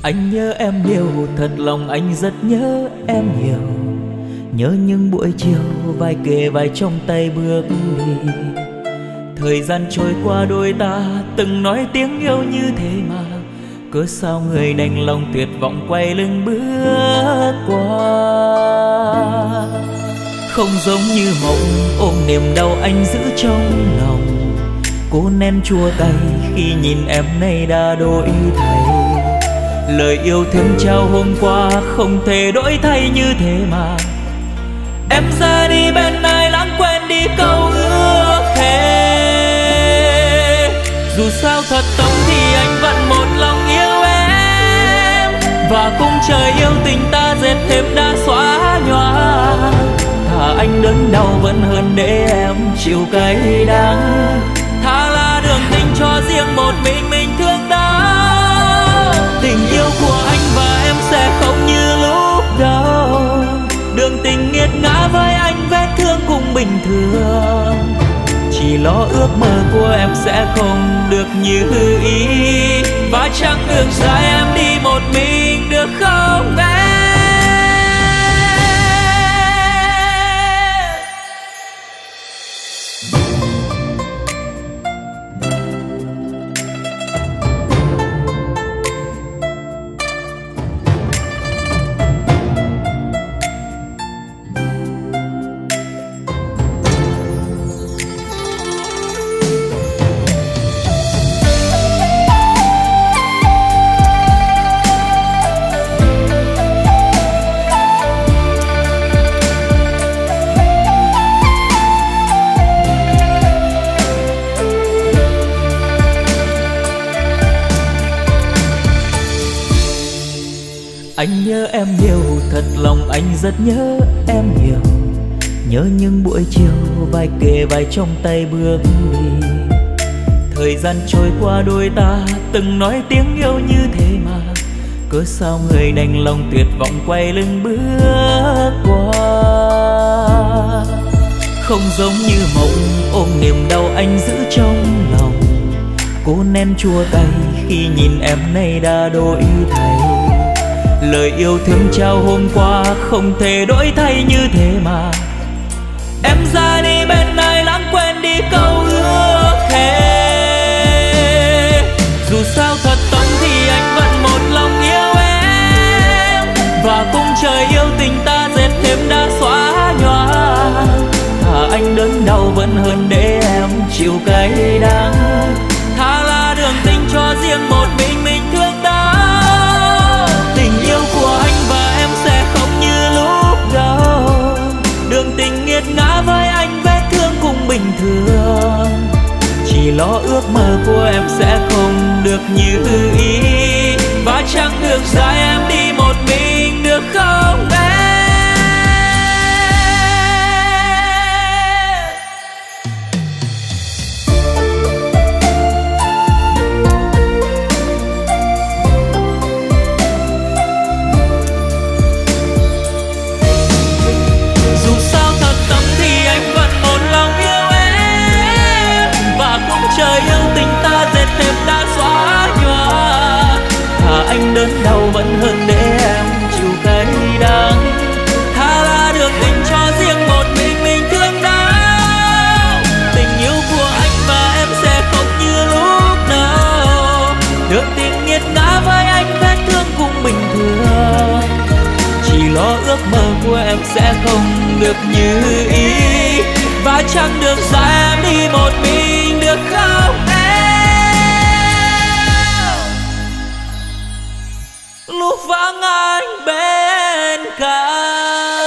Anh nhớ em nhiều, thật lòng anh rất nhớ em nhiều. Nhớ những buổi chiều vai kề vai trong tay bước đi. Thời gian trôi qua đôi ta từng nói tiếng yêu như thế mà, cớ sao người đành lòng tuyệt vọng quay lưng bước qua. Không giống như mộng ôm niềm đau anh giữ trong lòng, cố nén chua cay khi nhìn em nay đã đổi thay. Lời yêu thương trao hôm qua không thể đổi thay như thế mà, em ra đi bên ai lãng quên đi câu ước thề. Dù sao thật tâm thì anh vẫn một lòng yêu em, và cung trời yêu tình ta dệt thêm đã xóa nhòa. Thà anh đớn đau vẫn hơn để em chịu cay đắng, thà là đường tình cho riêng một mình thương đau. Tình yêu của anh và em sẽ không như lúc đầu, đường tình nghiệt ngã với anh vết thương cũng bình thường. Chỉ lo ước mơ của em sẽ không được như ý, và chẳng đường dài em đi một mình được không em? Anh nhớ em nhiều, thật lòng anh rất nhớ em nhiều. Nhớ những buổi chiều vai kề vai trong tay bước đi. Thời gian trôi qua đôi ta từng nói tiếng yêu như thế mà, cớ sao người đành lòng tuyệt vọng quay lưng bước qua. Không giống như mộng ôm niềm đau anh giữ trong lòng, cố nén chua cay khi nhìn em nay đã đổi thay. Lời yêu thương trao hôm qua không thể đổi thay như thế mà, em ra đi bên ai lãng quên đi câu ước thề. Dù sao thật tâm thì anh vẫn một lòng yêu em, và cung trời yêu tình ta dệt thêm đã xóa nhòa. Thà anh đớn đau vẫn hơn để em chịu cay đắng, thà là đường tình cho riêng một mình thương đau. Tình yêu của anh và em sẽ không như lúc đầu, đường tình nghiệt ngã với anh vết thương cũng bình thường. Chỉ lo ước mơ của em sẽ không được như ý, và chẳng đường dài em đi một mình được không em? Trời yêu tình ta dệt thêm đã xóa nhòa. Thà anh đớn đau vẫn hơn để em chịu cay đắng, thà là đường tình cho riêng một mình thương đau. Tình yêu của anh và em sẽ không như lúc đầu, đường tình nghiệt ngã với anh vết thương cũng bình thường. Chỉ lo ước mơ của em sẽ không được như ý, và chẳng được xa em đi một mình được không em? Lúc vắng anh bên cạnh.